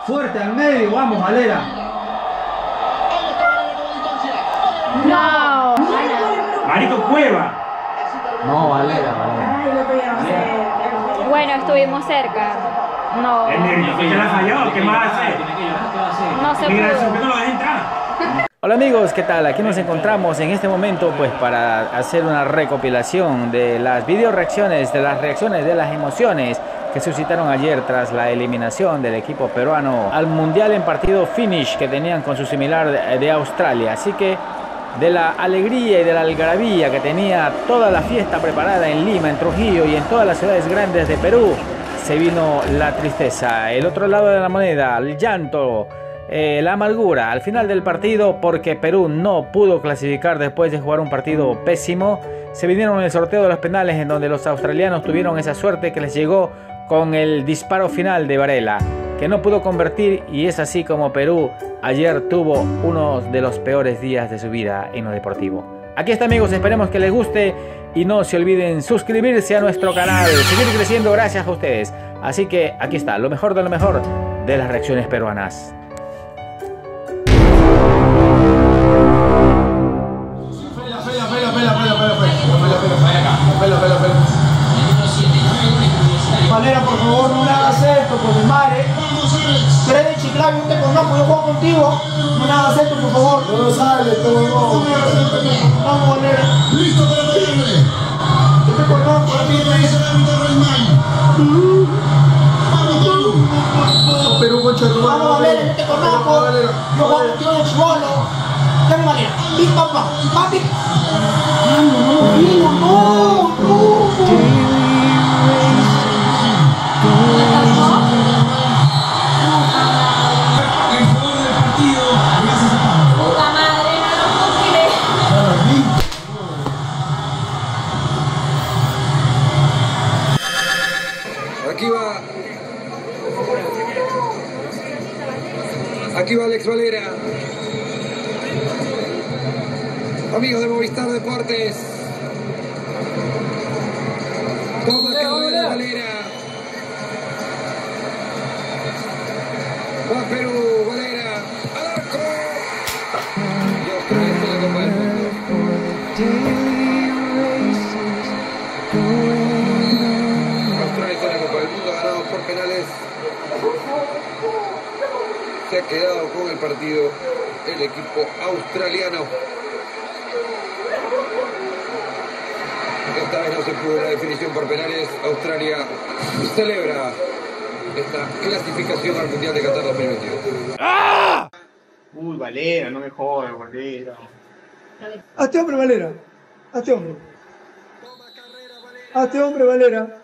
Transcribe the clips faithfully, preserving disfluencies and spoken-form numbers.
Fuerte al medio, vamos, Valera. No. Marico Cueva. No, Valera, Valera. Ay, lo tuvieron cerca. Bueno, estuvimos cerca. No. El nervio que ya la falló. ¿Qué más hace? No se Mira, el pudo. sujeto lo deja entrar. Hola amigos, ¿qué tal? Aquí nos encontramos en este momento pues para hacer una recopilación de las video reacciones, de las reacciones, de las emociones que suscitaron ayer tras la eliminación del equipo peruano al mundial en partido finish que tenían con su similar de, de Australia. Así que de la alegría y de la algarabía que tenía toda la fiesta preparada en Lima, en Trujillo y en todas las ciudades grandes de Perú, se vino la tristeza, el otro lado de la moneda, el llanto. Eh, la amargura al final del partido porque Perú no pudo clasificar después de jugar un partido pésimo. Se vinieron en el sorteo de los penales en donde los australianos tuvieron esa suerte que les llegó con el disparo final de Varela, que no pudo convertir, y es así como Perú ayer tuvo uno de los peores días de su vida en lo deportivo. Aquí está amigos, esperemos que les guste y no se olviden suscribirse a nuestro canal, seguir creciendo gracias a ustedes. Así que aquí está, lo mejor de lo mejor de las reacciones peruanas. Valera, por favor, no me hagas esto, por mi madre. Tú eres de Chiclayo, no te conozco, yo juego contigo. No me hagas esto, por favor. No lo sabes, tú no. Vamos, Valera. Listo para pedirle. Yo te conozco, a ti me dice Vamos, Perú, concha de tu madre. Vamos, Valera, yo te conozco. Yo juego contigo de chivolo. Dame, Valera. Big papá, papi. No, no, no, no, no. Aquí va. Aquí va Alex Valera. Amigos de Movistar Deportes. Toma carrera Valera. Va Perú, Valera. Al arco. Y otra vez en la Copa del Mundo. Australia con la Copa del Mundo, ganado por penales. Se ha quedado con el partido el equipo australiano. Esta vez no se pudo la definición por penales. Australia celebra esta clasificación al Mundial de Qatar dos mil veintidós. ¡Ah! Uy, Valera, no me jodas, Valera. Hazte hombre, Valera. Hazte hombre. Hazte hombre, Valera.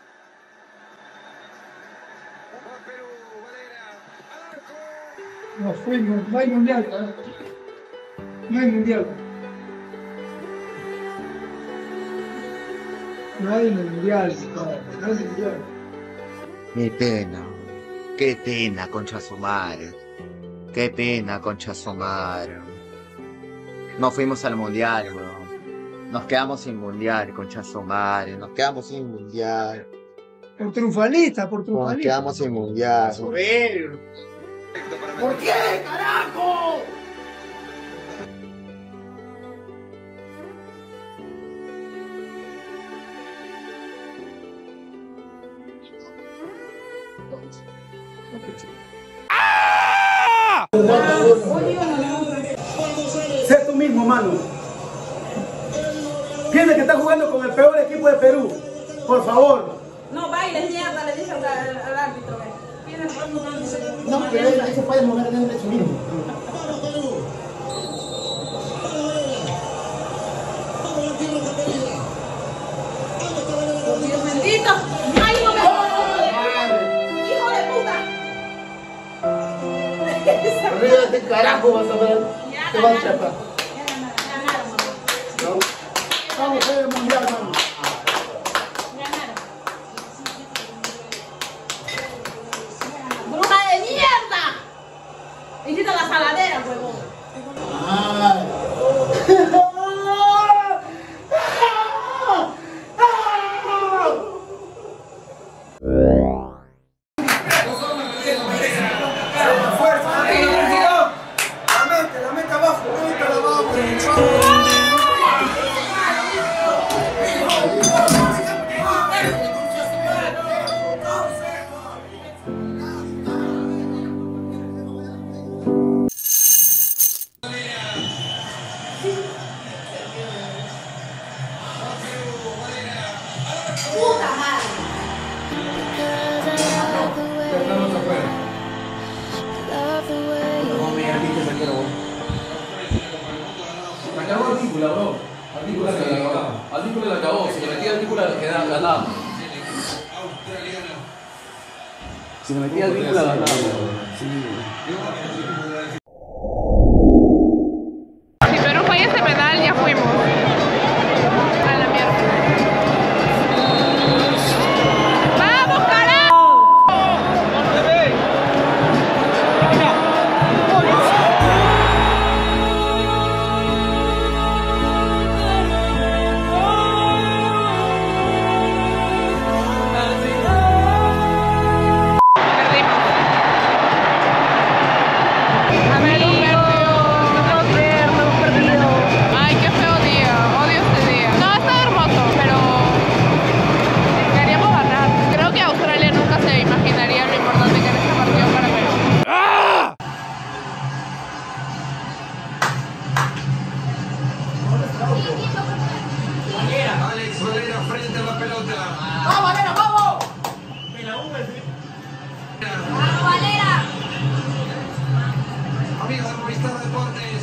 Nos fuimos, no hay mundial. No hay mundial. No hay mundial, no hay mundial. Qué pena, qué pena, concha su madre. Qué pena, concha su madre. No fuimos al mundial, weón. Nos quedamos sin mundial, concha su madre. Nos quedamos sin mundial. Por triunfalista, por Nos triunfalista. quedamos sin mundial. ¿Por qué, carajo? Sé tú mismo, mano. Piensa que estás jugando con el peor equipo de Perú. Por favor. No bailes mierda, le dice al, al, al árbitro. ¿Ve? No, pero él se puede mover dentro de su mismo. Dios bendito. ¡Ay, no me jodas! ¡Hijo de puta! Olvídate, carajo, vas a ver. Te van a chapar. Vamos a ver el mundial, mano. ¡Bruja de mierda! Hiciste la saladera, huevón. Ay. ganamos. Si me metía el vínculo, ganamos. Sí. Si Perú falla ese penal, ya fuimos. A la mierda. ¡Vamos, carajo! Alex Valera frente a la pelota. ¡Vamos, Valera, vamos! ¡Vamos, Valera! Amigos de Movistar Deportes.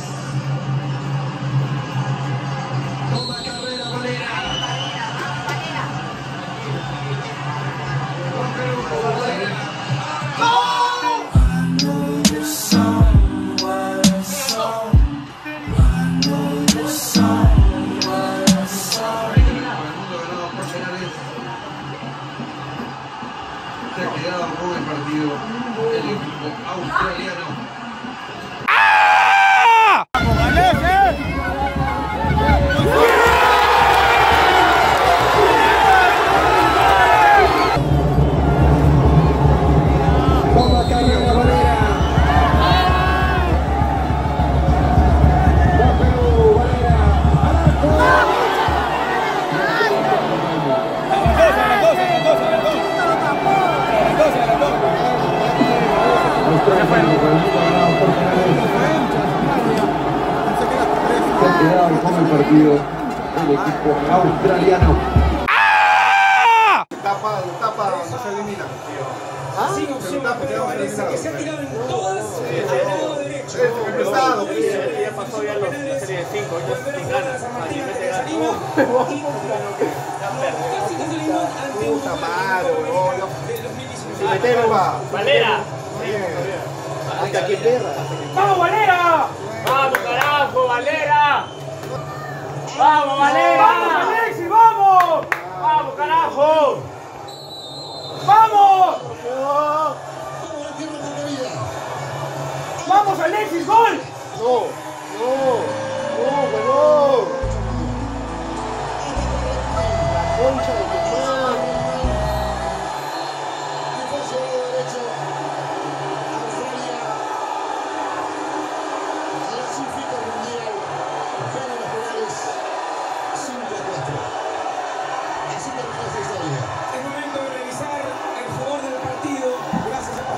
Toma carrera Valera. Con Perú, Valera. Se ha quedado con el partido el equipo australiano. Toma carrera Valera. Va Perú, Valera. Se ha quedado con el partido el equipo australiano. Tapa, tapa, no se elimina. ¿Ah? Sí, opción, pero parece que se ha tirado en todas. Sí, empezado. Ya pasó ya los, la serie de cinco, ya sin ganas. Así mete ganas. Puta madre, weón. Si metemos va. Valera. Hasta que perra. ¡Vamos, Valera! ¡Vamos, carajo, Valera! ¡Vamos, Valera! ¡Vamos, Alexis, vamos! ¡Vamos, carajo! ¡Vamos! ¡Vamos, Alexis, gol! No, no, no, weón. La concha de tu madre. Es momento de revisar el jugador del partido. Gracias a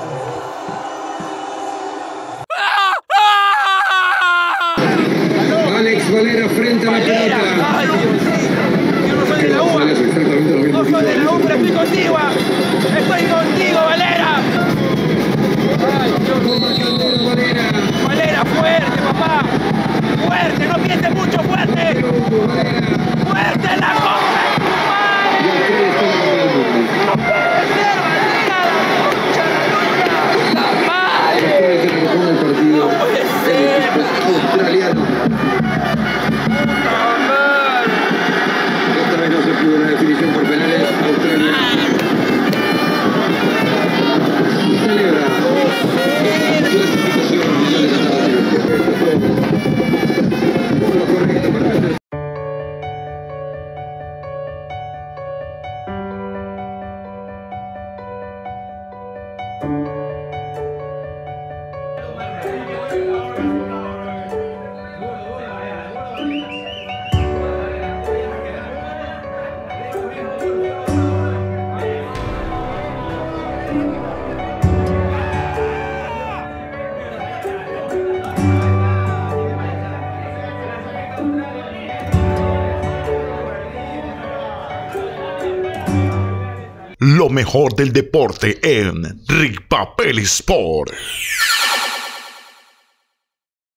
Pablo. Alex Valera frente a la pelota. Yo no soy de la U. No soy de la U, pero estoy contigo. Estoy contigo, Valera. Valera. Valera, fuerte, papá. Fuerte, no pienses mucho, fuerte. Fuerte en la copa. No puede ser, Valera, la concha de la madre. No puede ser. Australiano. Esta vez no se pudo la definición por penales. Australia celebra clasificación mundial de Qatar. Todo lo correcto para hacer. Lo mejor del deporte en Rick Papel Sport.